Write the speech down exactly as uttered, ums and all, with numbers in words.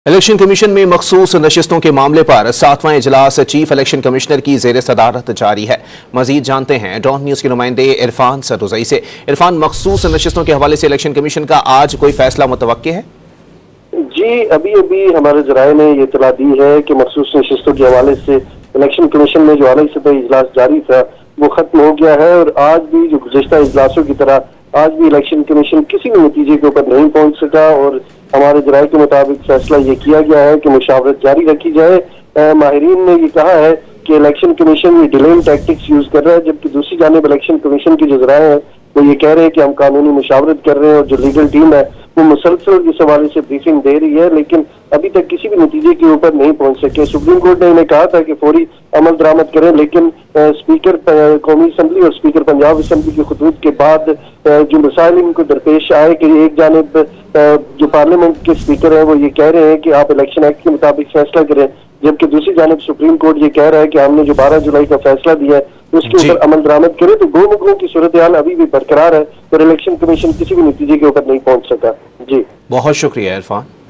Election commission में मखसूस नशिस्तों के मामले पर सातवां इजलास चीफ इलेक्शन कमिश्नर की जेर सदारत जारी है। मजीद जानते हैं डॉन न्यूज के नुमाइंदे इरफान सररुज़ई से। इरफान, मखसूस नशिस्तों के हवाले से इलेक्शन कमीशन का आज कोई फैसला मुतवक्के है? जी, अभी अभी हमारे जराये ने ये इतला दी है कि मखसूस नशिस्तों के हवाले से इलेक्शन कमीशन में जो आला सतही इजलास जारी था वो खत्म हो गया है और आज भी जो गुज़श्ता इजलासों की तरह आज भी इलेक्शन कमीशन किसी भी नतीजे के ऊपर नहीं पहुंच सका और हमारे जराये के मुताबिक फैसला ये किया गया है कि मुशावरत जारी रखी जाए। माहिरीन ने ये कहा है कि इलेक्शन कमीशन ये डिलेइंग टैक्टिक्स यूज कर रहा है, जबकि दूसरी जानिब इलेक्शन कमीशन की जो जराये हैं वो ये कह रहे हैं कि हम कानूनी मुशावरत कर रहे हैं और जो लीगल टीम है वो मुसलसल इस हवाले से ब्रीफिंग दे रही है, लेकिन अभी तक किसी भी नतीजे के ऊपर नहीं पहुंच सके। सुप्रीम कोर्ट ने इन्हें कहा था कि फौरी अमल दरामद करें, लेकिन आ, स्पीकर कौमी असम्बली और स्पीकर पंजाब असम्बली के खतूत के बाद आ, जो मसाइल इनको दरपेश आए कि एक जानिब जो पार्लियामेंट के स्पीकर हैं वो ये कह रहे हैं कि आप इलेक्शन एक्ट के मुताबिक फैसला करें, जबकि दूसरी जानिब सुप्रीम कोर्ट ये कह रहा है कि हमने जो बारह जुलाई का फैसला दिया है उसके ऊपर अमल दरामद करे। तो दो मुद्दों की सूरत हाल अभी भी बरकरार है और इलेक्शन कमीशन किसी भी नतीजे के ऊपर नहीं पहुंच सका। जी, बहुत शुक्रिया इरफान।